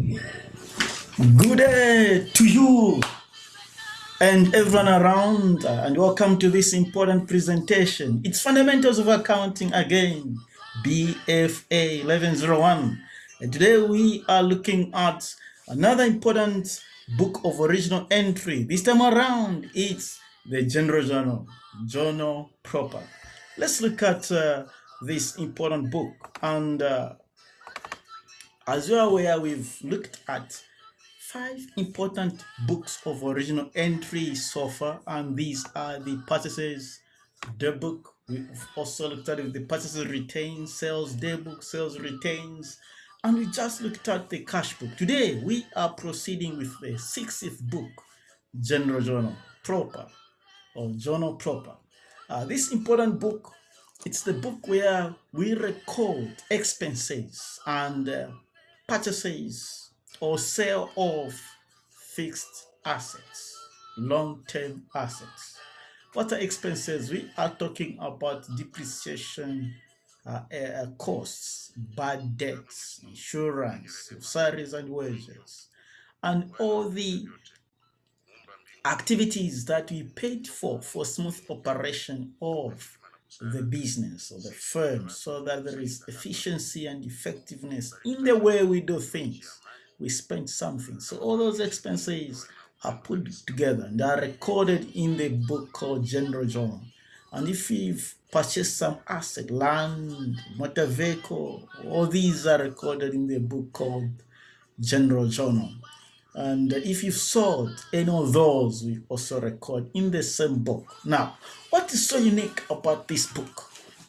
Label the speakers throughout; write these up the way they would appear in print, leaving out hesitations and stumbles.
Speaker 1: Good day to you and everyone around, and welcome to this important presentation. It's Fundamentals of Accounting again, BFA 1101. And today we are looking at another important book of original entry. This time around, it's the General Journal proper. Let's look at this important book. And as you are aware, we've looked at 5 important books of original entry so far, and these are the purchases daybook. We've also looked at the purchases retained, sales daybook, sales retains, and we just looked at the cash book. Today we are proceeding with the 6th book, General Journal proper or Journal proper. This important book, it's the book where we record expenses and purchases or sale of fixed assets, long-term assets. What are expenses? We are talking about depreciation, costs, bad debts, insurance, salaries and wages, and all the activities that we paid for smooth operation of the business or the firm, so that there is efficiency and effectiveness in the way we do things. We spent something. So all those expenses are put together and are recorded in the book called General Journal. And if you've purchased some asset, land, motor vehicle, all these are recorded in the book called General Journal. And if you've sold any of those, we also record in the same book. Now, what is so unique about this book?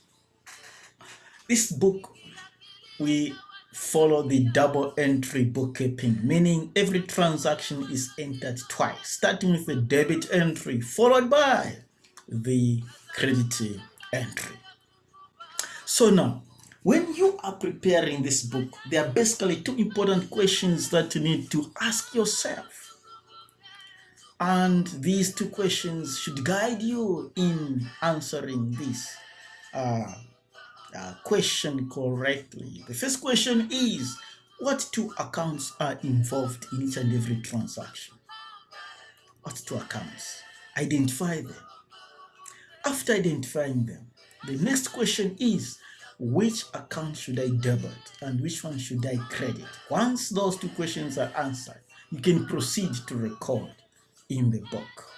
Speaker 1: This book, we follow the double entry bookkeeping, meaning every transaction is entered twice, starting with the debit entry, followed by the credit entry. So now, when you are preparing this book, there are basically 2 important questions that you need to ask yourself. And these 2 questions should guide you in answering this question correctly. The first question is, what 2 accounts are involved in each and every transaction? What 2 accounts? Identify them. After identifying them, the next question is, which account should I debit and which one should I credit? Once those 2 questions are answered, you can proceed to record in the book.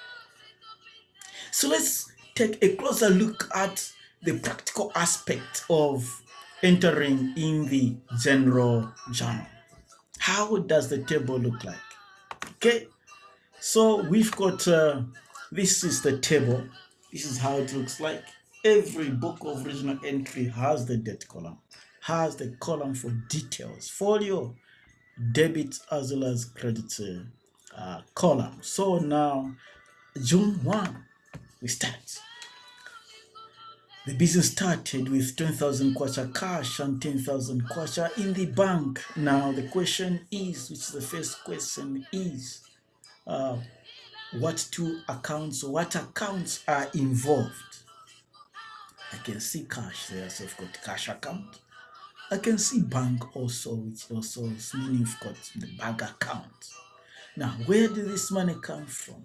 Speaker 1: So let's take a closer look at the practical aspect of entering in the General Journal. How does the table look like? Okay, so we've got, this is the table. This is how it looks like. Every book of original entry has the date column, has the column for details, for your debit as well as credit column. So now, June 1, we start. The business started with 10,000 kwacha cash and 10,000 kwacha in the bank. Now the question is, which is the first question is, what 2 accounts or what accounts are involved? I can see cash there, so I've got cash account. I can see bank also, which also is meaning you've got the bank account. Now, where did this money come from?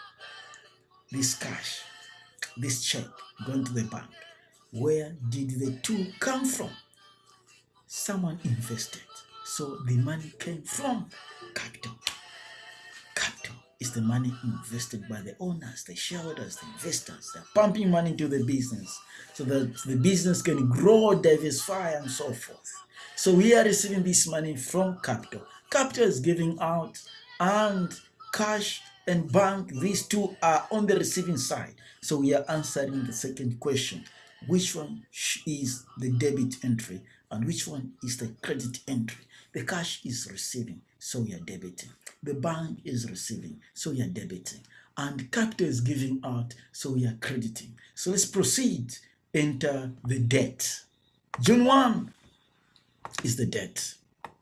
Speaker 1: This cash, this check going to the bank. Where did the 2 come from? Someone invested. So the money came from capital. Capital is the money invested by the owners, the shareholders, the investors. They're pumping money into the business so that the business can grow, diversify, and so forth. So we are receiving this money from capital. Capital is giving out, and cash and bank, these 2 are on the receiving side. So we are answering the second question. Which one is the debit entry and which one is the credit entry? The cash is receiving, so we are debiting. The bank is receiving, so we are debiting. And capital is giving out, so we are crediting. So let's proceed. Enter the debt. June 1 is the debt.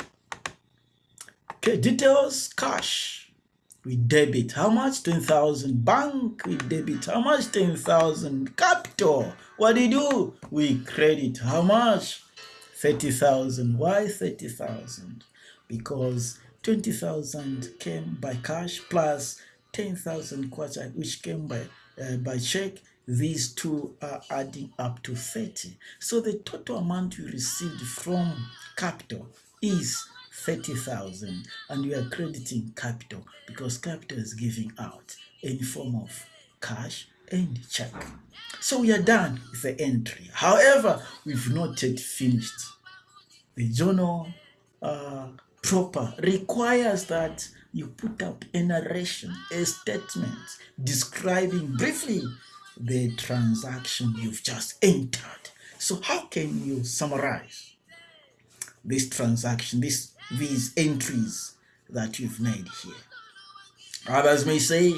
Speaker 1: Okay, details, cash. We debit how much? 10,000. Bank, we debit how much? 10,000. Capital, what do? We credit how much? 30,000. Why 30,000? Because 20,000 came by cash plus 10,000 kwacha which came by check. These two are adding up to 30. So the total amount you received from capital is 30,000, and you are crediting capital because capital is giving out in form of cash and check. So we are done with the entry. However, we've not yet finished. The journal proper requires that you put up a narration, a statement describing briefly the transaction you've just entered. So how can you summarize this transaction, these entries that you've made here? Others may say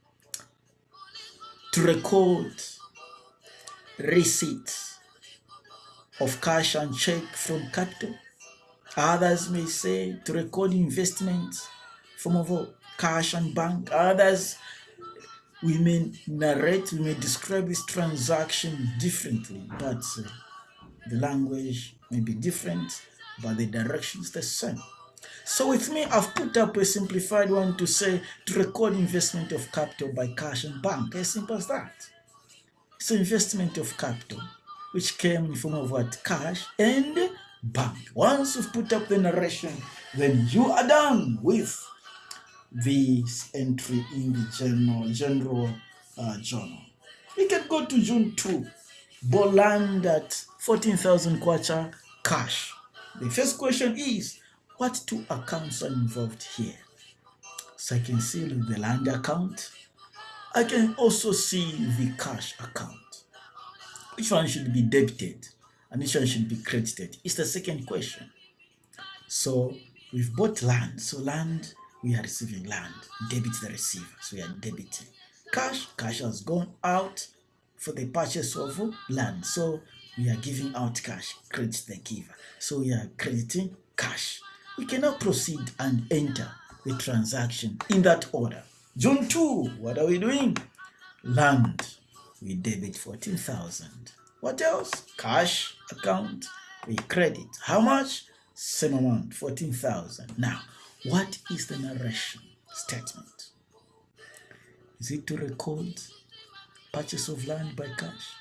Speaker 1: to record receipts of cash and check from capital. Others may say to record investments from of cash and bank. Others, we may narrate, we may describe this transaction differently, but the language may be different, but the direction is the same. So with me, I've put up a simplified one to say to record investment of capital by cash and bank. As simple as that. So investment of capital, which came in form of what? Cash and bank. Once you've put up the narration, then you are done with this entry in the general journal. We can go to June 2. Bought land at 14,000 kwacha cash. The first question is, what two accounts are involved here? So I can see the land account. I can also see the cash account. Which one should be debited and which one should be credited? It's the second question. So we've bought land. So land, we are receiving land. Debit the receiver. So we are debiting. Cash has gone out for the purchase of land. So we are giving out cash. Credit the giver. So we are crediting cash. We can now proceed and enter the transaction in that order. June 2, what are we doing? Land, we debit 14,000. What else? Cash account, we credit. How much? Same amount, 14,000. Now, what is the narration statement? Is it to record purchase of land by cash?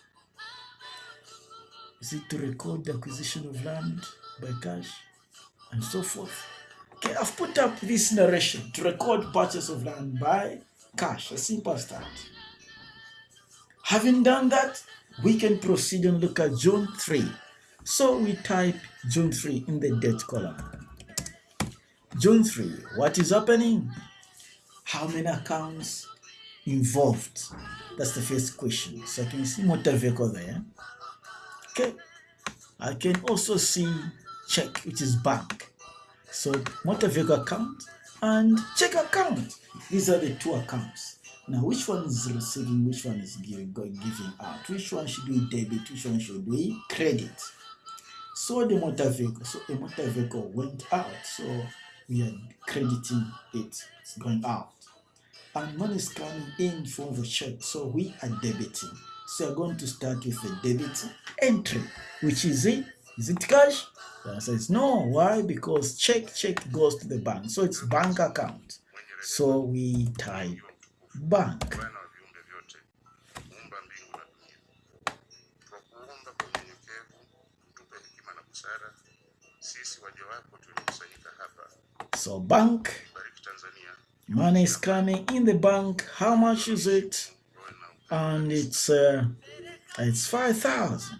Speaker 1: Is it to record the acquisition of land by cash? And so forth. Okay, I've put up this narration to record purchase of land by cash. As simple as that. Having done that, we can proceed and look at June 3. So we type June 3 in the date column. June 3, what is happening? How many accounts involved? That's the first question. So I can see motor vehicle there. Okay. I can also see check, which is bank. So motor vehicle account and check account. These are the two accounts. Now, which one is receiving, which one is giving out? Which one should we debit, which one should we credit? So the motor vehicle went out, so we are crediting it. It's going out. And money is coming in from the check, so we are debiting. So we're going to start with the debit entry, which is it? Is it cash? The answer is no. Why? Because check goes to the bank. So it's bank account. So we type bank. So bank, money is coming in the bank. How much is it? And it's 5,000.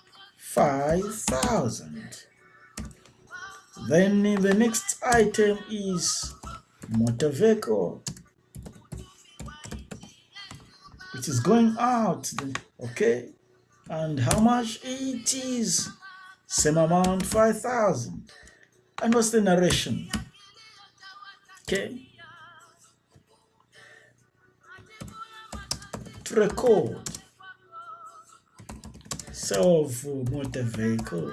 Speaker 1: 5,000. Then the next item is motor vehicle, which is going out. Okay, and how much it is? Same amount, 5,000. And what's the narration? Okay, to record sale of motor vehicle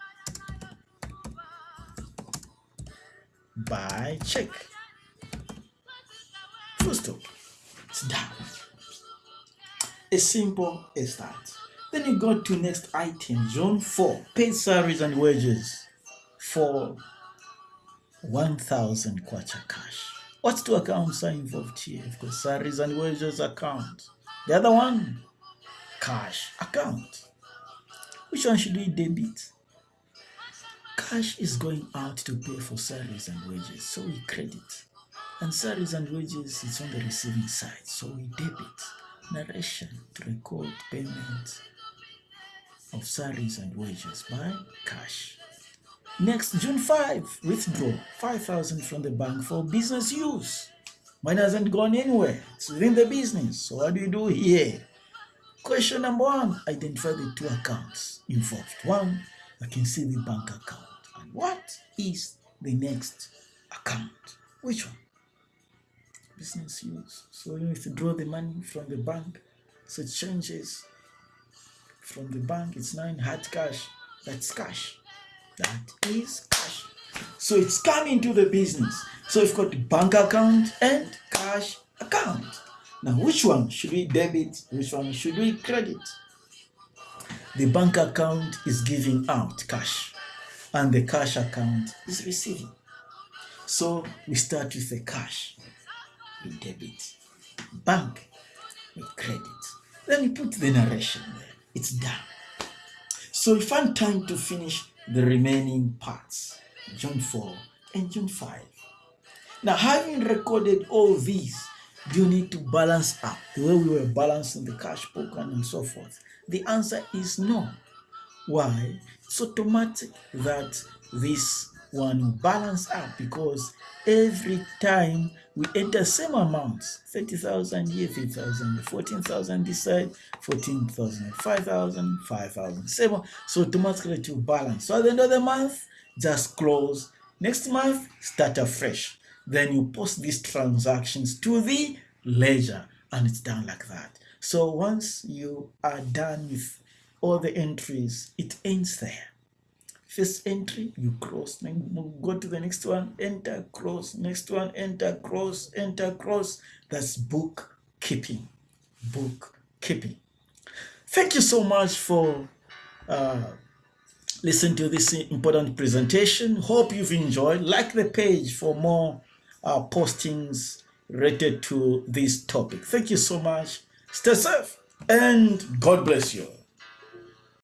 Speaker 1: by check. Full stop. It's done. As simple as that. Then you go to next item, Zone 4, paid salaries and wages for 1,000 kwacha cash. What two accounts are involved here? Of course, salaries and wages account. The other one, cash account. Which one should we debit? Cash is going out to pay for salaries and wages, so we credit. And salaries and wages is on the receiving side, so we debit. Narration to record payment of salaries and wages by cash. Next, June 5, withdraw 5,000 from the bank for business use. Money hasn't gone anywhere. It's within the business. So what do you do here? Question number 1, identify the two accounts involved. 1, I can see the bank account. And what is the next account? Which one? Business use. So you withdraw the money from the bank. So it changes from the bank. It's now in hard cash. That's cash. That is cash. So it's coming to the business. So we've got the bank account and cash account. Now, which one should we debit? Which one should we credit? The bank account is giving out cash, and the cash account is receiving. So we start with the cash. We debit. Bank, we credit. Then we put the narration there. It's done. So we find time to finish the remaining parts, June 4 and June 5. Now, having recorded all these, do you need to balance up the way we were balancing the cash book and so forth? The answer is no. Why? It's automatic that this one will balance up, because every time we enter same amounts, 30,000 here, 30,000, 14,000 this side, 14,000, 5,000, 5,000, 7. So automatically it will balance. So at the end of the month, just close. Next month, start afresh. Then you post these transactions to the ledger, and it's done like that. So once you are done with all the entries, it ends there. First entry, you cross, then go to the next one, enter, cross, next one, enter, cross, enter, cross. That's bookkeeping. Bookkeeping. Thank you so much for listening to this important presentation. Hope you've enjoyed. Like the page for more postings related to this topic. Thank you so much. Stay safe and God bless you.